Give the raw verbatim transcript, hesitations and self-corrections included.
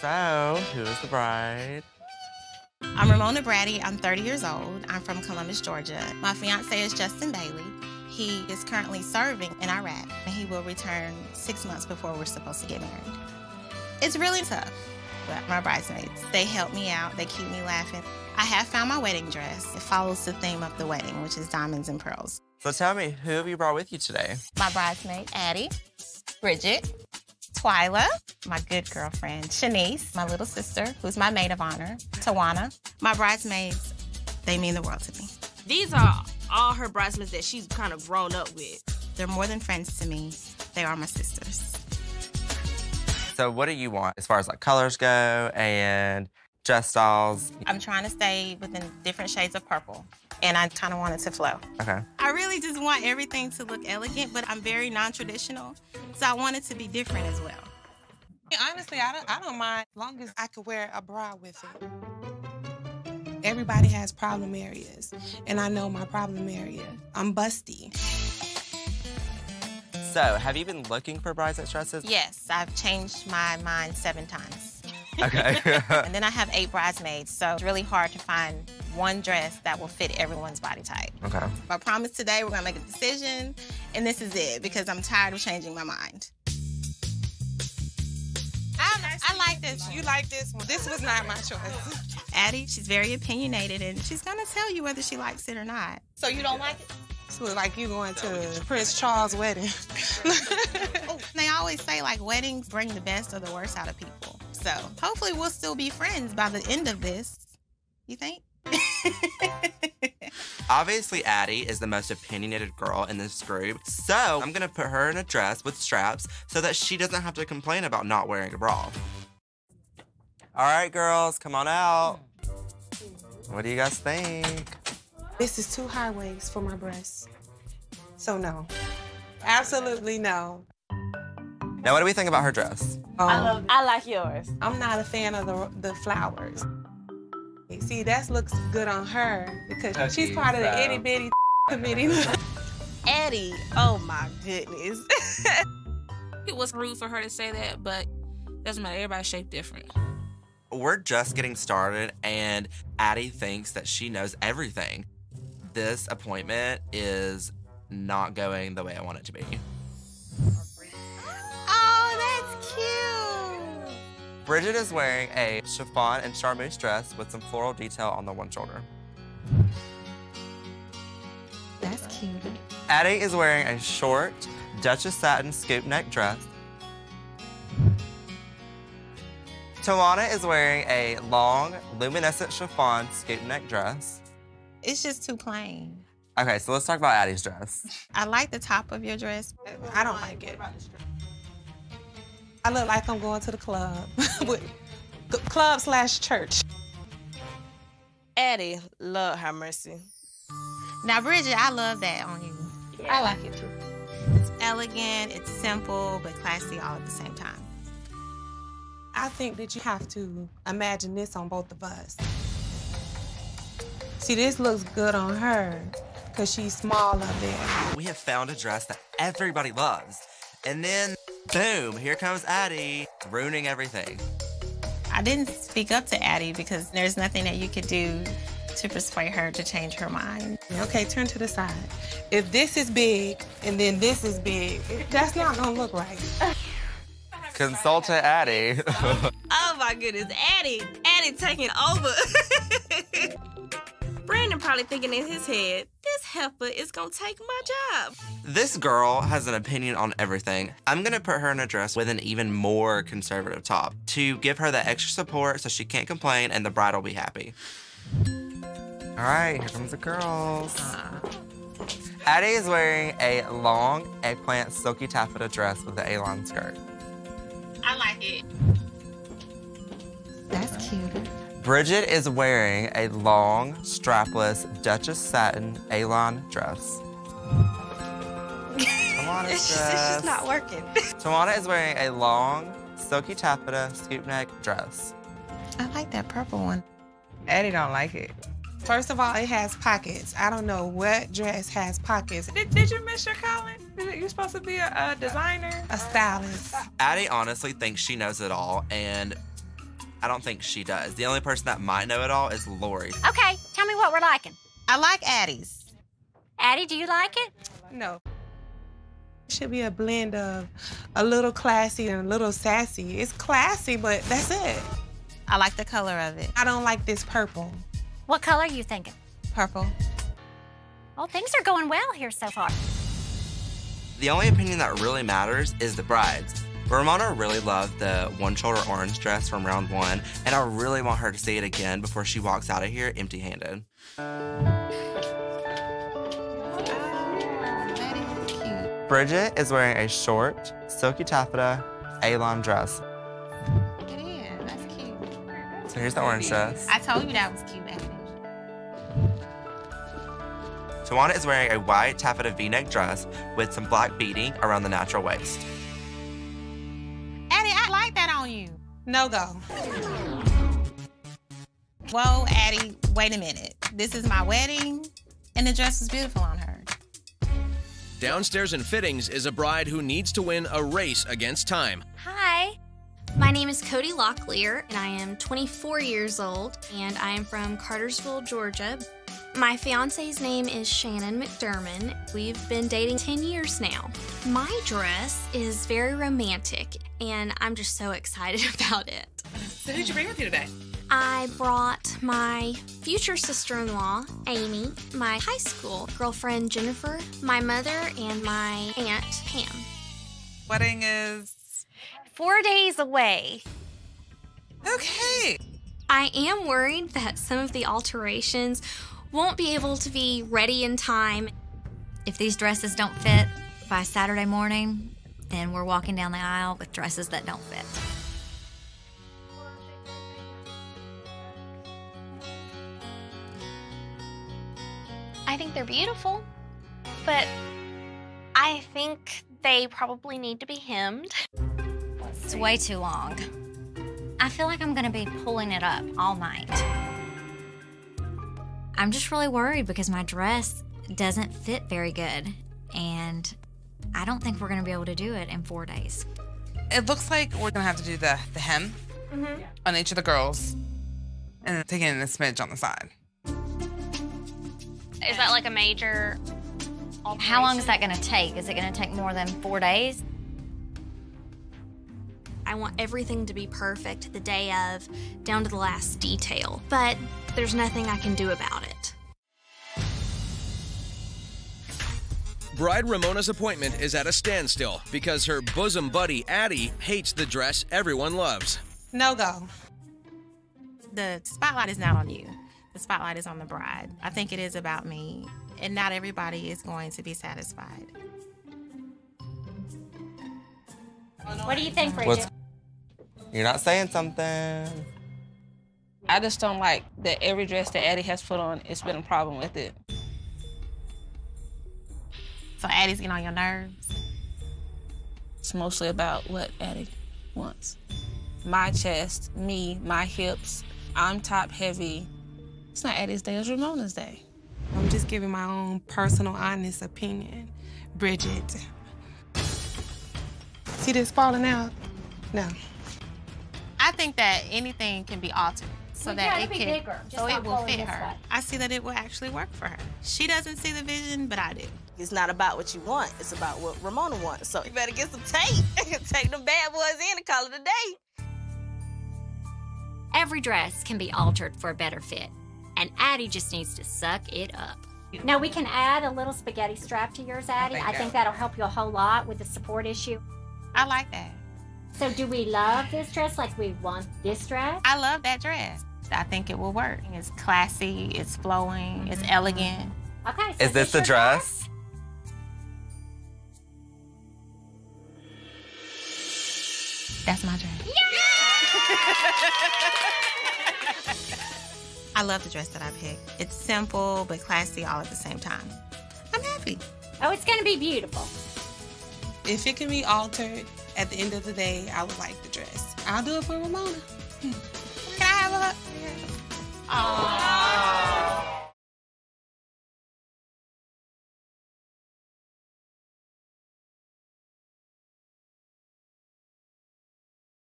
So, who is the bride? I'm Ramona Brady. I'm thirty years old. I'm from Columbus, Georgia. My fiance is Justin Bailey. He is currently serving in Iraq, and he will return six months before we're supposed to get married. It's really tough, but my bridesmaids, they help me out. They keep me laughing. I have found my wedding dress. It follows the theme of the wedding, which is diamonds and pearls. So tell me, who have you brought with you today? My bridesmaid, Addie, Bridget, Twyla, my good girlfriend, Shanice, my little sister, who's my maid of honor, Tawana. My bridesmaids, they mean the world to me. These are all her bridesmaids that she's kind of grown up with. They're more than friends to me. They are my sisters. So what do you want as far as like colors go and dress styles? I'm trying to stay within different shades of purple, and I kind of want it to flow. Okay. I really just want everything to look elegant, but I'm very non-traditional, so I want it to be different as well. Honestly, I don't, I don't mind as long as I could wear a bra with it. Everybody has problem areas, and I know my problem area. I'm busty. So, have you been looking for bridesmaid dresses? Yes, I've changed my mind seven times. Okay. And then I have eight bridesmaids, so it's really hard to find one dress that will fit everyone's body type. Okay. I promise today we're gonna make a decision, and this is it, because I'm tired of changing my mind. I, I like this one. You like this one? This was not my choice. Addie, she's very opinionated, and she's gonna tell you whether she likes it or not. So you don't like it? This looks like you going to Prince Charles' wedding. Oh, they always say, like, weddings bring the best or the worst out of people. So hopefully we'll still be friends by the end of this. You think? Obviously, Addie is the most opinionated girl in this group, so I'm gonna put her in a dress with straps so that she doesn't have to complain about not wearing a bra. All right, girls, come on out. What do you guys think? This is too high waist for my breasts. So no. Absolutely no. Now, what do we think about her dress? Um, I love. I like yours. I'm not a fan of the, the flowers. See, that looks good on her because Okay, she's part of the so- itty bitty committee. Addie, oh my goodness. It was rude for her to say that, but doesn't matter. Everybody's shaped different. We're just getting started, and Addie thinks that she knows everything. This appointment is not going the way I want it to be. Oh, that's cute. Bridget is wearing a chiffon and charmeuse dress with some floral detail on the one shoulder. That's cute. Addie is wearing a short Duchess satin scoop neck dress. Tawana is wearing a long luminescent chiffon scoop neck dress. It's just too plain. Okay, so let's talk about Addie's dress. I like the top of your dress. I don't like it. I look like I'm going to the club. Club slash church. Addie, Lord have mercy. Now, Bridget, I love that on you. I like it too. It's elegant, it's simple, but classy all at the same time. I think that you have to imagine this on both of us. See, this looks good on her because she's small up there. We have found a dress that everybody loves. And then, boom, here comes Addie, ruining everything. I didn't speak up to Addie because there's nothing that you could do to persuade her to change her mind. Okay, turn to the side. If this is big and then this is big, that's not gonna look right. Consultant Addie. Oh my goodness, Addie, Addie taking over. Brandon probably thinking in his head, this heifer is gonna take my job. This girl has an opinion on everything. I'm gonna put her in a dress with an even more conservative top to give her that extra support so she can't complain and the bride will be happy. All right, here comes the girls. Addie is wearing a long eggplant silky taffeta dress with an A-line skirt. I like it. That's cute. Bridget is wearing a long, strapless Duchess satin A-line dress. Tawana's It's dress. just not working. Tawana is wearing a long, silky taffeta scoop neck dress. I like that purple one. Addie don't like it. First of all, it has pockets. I don't know what dress has pockets. Did, did you miss your calling? You're supposed to be a, a designer? A stylist. Addie honestly thinks she knows it all, and I don't think she does. The only person that might know it all is Lori. Okay, tell me what we're liking. I like Addie's. Addie, do you like it? No. It should be a blend of a little classy and a little sassy. It's classy, but that's it. I like the color of it. I don't like this purple. What color are you thinking? Purple. Well, things are going well here so far. The only opinion that really matters is the bride's. Ramona really loved the one-shoulder orange dress from round one, and I really want her to see it again before she walks out of here empty-handed. Bridget is wearing a short, silky taffeta, A-line dress. It is. That's cute. So here's the orange dress. I told you that was cute, Addie. Tawana is wearing a white taffeta V-neck dress with some black beading around the natural waist. Addie, I like that on you. No go. Whoa, Addie, wait a minute. This is my wedding, and the dress was beautiful on her. Downstairs in fittings is a bride who needs to win a race against time. Hi, my name is Cody Locklear, and I am twenty-four years old, and I am from Cartersville, Georgia. My fiance's name is Shannon McDermott. We've been dating ten years now. My dress is very romantic, and I'm just so excited about it. So who'd you bring with you today? I brought my future sister-in-law, Amy, my high school girlfriend, Jennifer, my mother, and my aunt, Pam. Wedding is... Four days away. Okay. I am worried that some of the alterations won't be able to be ready in time. If these dresses don't fit by Saturday morning, then we're walking down the aisle with dresses that don't fit. I think they're beautiful, but I think they probably need to be hemmed. It's way too long. I feel like I'm gonna be pulling it up all night. I'm just really worried because my dress doesn't fit very good, and I don't think we're gonna be able to do it in four days. It looks like we're gonna have to do the, the hem Mm-hmm. on each of the girls and then taking in a smidge on the side. Is that like a major alteration? How long is that gonna take? Is it gonna take more than four days? I want everything to be perfect the day of, down to the last detail. But there's nothing I can do about it. Bride Ramona's appointment is at a standstill because her bosom buddy, Addie, hates the dress everyone loves. No go. The spotlight is not on you. The spotlight is on the bride. I think it is about me, and not everybody is going to be satisfied. What do you think, Bridget? What's... You're not saying something. I just don't like that every dress that Addie has put on, it's been a problem with it. So Addie's getting on your nerves? It's mostly about what Addie wants. My chest, me, my hips, I'm top heavy. It's not Addie's day, it's Ramona's day. I'm just giving my own personal, honest opinion. Bridget. See this falling out? No. I think that anything can be altered so Well, that yeah, it it'd be can, bigger, just so not it will going fit this her. way. I see that it will actually work for her. She doesn't see the vision, but I do. It's not about what you want. It's about what Ramona wants. So you better get some tape. Take them bad boys in and call it a day. Every dress can be altered for a better fit, and Addie just needs to suck it up. Now, we can add a little spaghetti strap to yours, Addie. Thank I you. think that'll help you a whole lot with the support issue. I like that. So do we love this dress like we want this dress? I love that dress. I think it will work. It's classy, it's flowing, it's elegant. Okay, so Is this the your dress? That's my dress. I love the dress that I picked. It's simple but classy all at the same time. I'm happy. Oh, it's gonna be beautiful. If it can be altered at the end of the day, I would like the dress. I'll do it for Ramona. Can I have a hug? Aww.